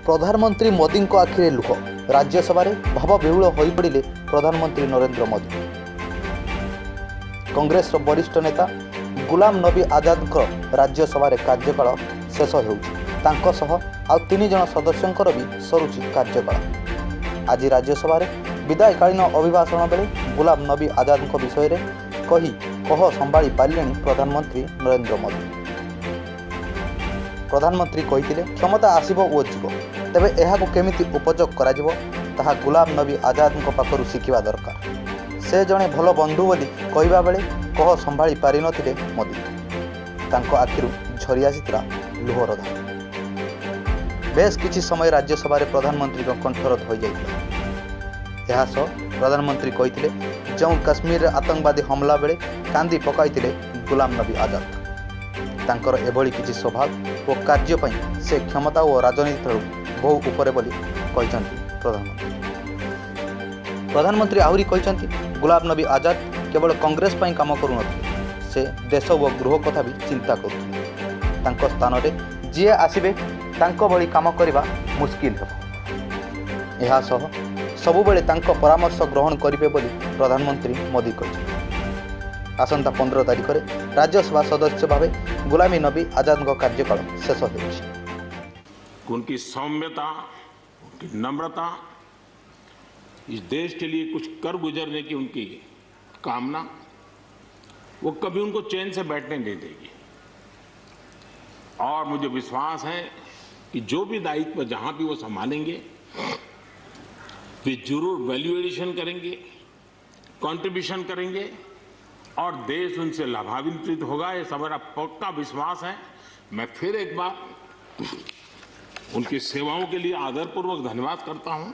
प्रधानमंत्री मोदी को आखिरे लुह राज्यसभा भाव विहुल हो पड़े प्रधानमंत्री नरेंद्र मोदी। कांग्रेस वरिष्ठ नेता गुलाम नबी आजाद राज्यसभा कार्यकाल शेष हो तीन जन सदस्यों भी सरुची कार्यकाल। आज राज्यसभा विदायकालीन अभिभाषण बेले गुलाम नबी आजाद विषय कही कह संभाली पारे प्रधानमंत्री नरेंद्र मोदी। प्रधानमंत्री कहते क्षमता आसब ओ जीव, तेबे एहाको केमिति उपयोग करा जिवो ताहा गुलाम नबी आजाद पाखरु शिखिबा दरकार। से जड़े भल बंधु बोली कहवा बेले कह संभाली पारि नथिले मोदी। तांको आखिरु झरी आसीथिला लुहर धार। बेस किछि समय राज्यसभा प्रधानमंत्री कंठरोध हो जाइथिला। एहा सह प्रधानमंत्री कहते जो काश्मीर आतंकवादी हमला बेले कांदी पकाइथिले गुलाम नबी आजाद। तांकर एभली किछि स्वभाव और कार्य पई से क्षमता और राजनीति बहु उपरे बोली कहते प्रधानमंत्री आहरी कहते गुलाम नबी आजाद केवल कांग्रेस पई काम करू नथिले, से देश और गृह कथा भी चिंता करुथिले। तांको स्थान रे जे आसीबे तांको भली काम करबा मुश्किल हेबो। एहा सह सबु बेले तांको परामर्श ग्रहण करिवे बोली प्रधानमंत्री मोदी कहते। आसंता 15 तारिख में राज्यसभा सदस्य भावे गुलामी नबी आजाद कार्यकाल शेष हो। उनकी सौम्यता, उनकी नम्रता, इस देश के लिए कुछ कर गुजरने की उनकी कामना, वो कभी उनको चैन से बैठने नहीं देगी। और मुझे विश्वास है कि जो भी दायित्व जहां भी वो संभालेंगे वे जरूर वैल्यू एडिशन करेंगे, कंट्रीब्यूशन करेंगे और देश उनसे लाभान्वित होगा। ये सब मेरा पक्का विश्वास है। मैं फिर एक बार उनकी सेवाओं के लिए आदरपूर्वक धन्यवाद करता हूं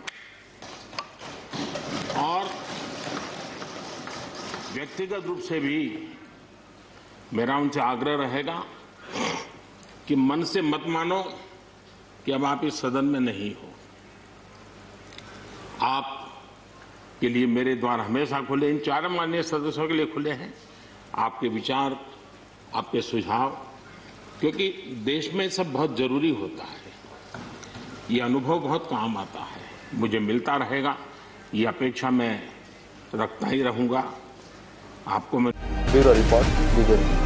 और व्यक्तिगत रूप से भी मेरा उनसे आग्रह रहेगा कि मन से मत मानो कि अब आप इस सदन में नहीं हो। आप के लिए मेरे द्वार हमेशा खुले, इन चारों माननीय सदस्यों के लिए खुले हैं। आपके विचार, आपके सुझाव, क्योंकि देश में सब बहुत जरूरी होता है। ये अनुभव बहुत काम आता है, मुझे मिलता रहेगा, ये अपेक्षा मैं रखता ही रहूंगा। आपको मैं ब्यूरो रिपोर्ट।